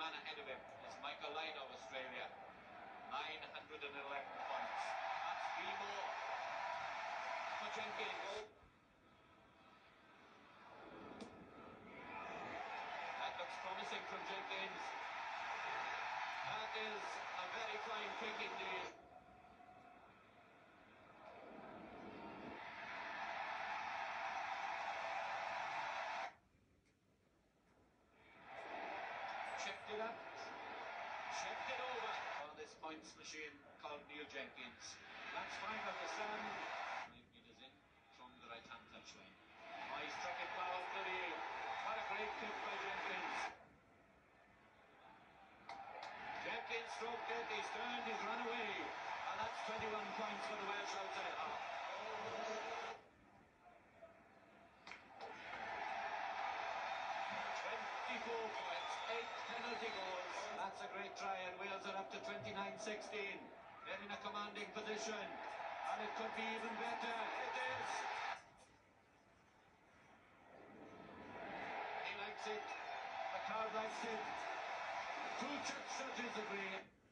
man ahead of him is Michael Lyne of Australia. 911 points. That's 3 more for Jenkins. That looks promising from Jenkins. That is a very fine kick indeed. Checked it up. Checked it over. On this points machine called Neil Jenkins. That's fine on the sun. 5 metres in from the right-hand touchline. Oh, he struck it powerfully. What a great kick by Jenkins. Jenkins stroked it, he's turned, he's run away. And that's 21 points for the Welsh outside half. 24 points, 8 penalty goals. That's a great try, and Wales are up to 29-16. They're in a commanding position, and it could be even better. It is. He likes it. The crowd likes it. Two judges agree.